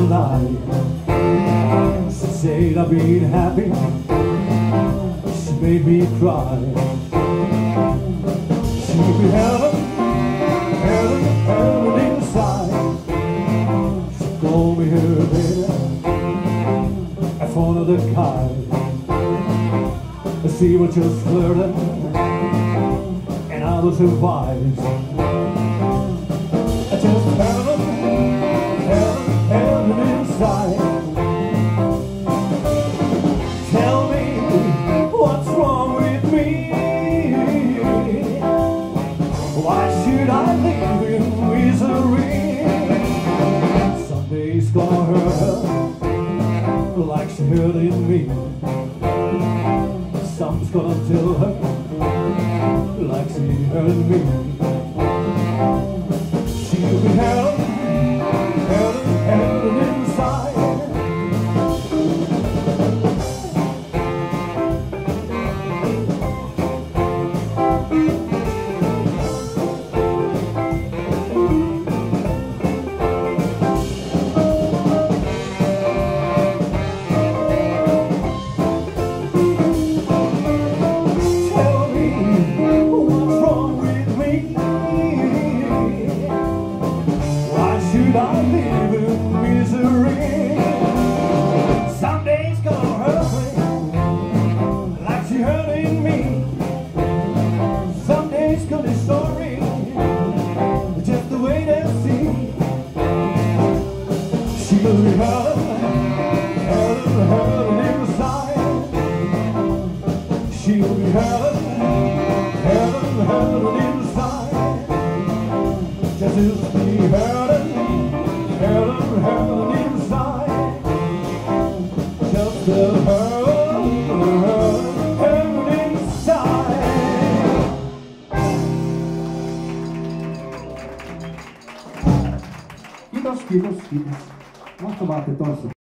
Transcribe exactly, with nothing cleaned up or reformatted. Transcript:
night. She said I've been happy, she made me cry. She be heaven, heaven, heaven inside. She called me her baby, I phone of the kite. I see what you're flirting, and I was advised. I just heaven, heaven, heaven inside. Tell me what's wrong with me. Why should I live in misery? Somebody's gonna hurt her like she hurting me. Someone's gonna tell her like she hurting me. She'll be held, held, held inside. I live in misery. Someday's gonna hurt me like she hurting me. Someday's gonna be sorry, just the way they see. She'll be hurting, hurting, hurting inside. She'll be hurting, hurting, hurting inside. Just as be hurting. Heaven, heaven inside. Just the heaven, heaven inside. Kiitos, kiitos, kiitos. Mahtavaa, että toissa.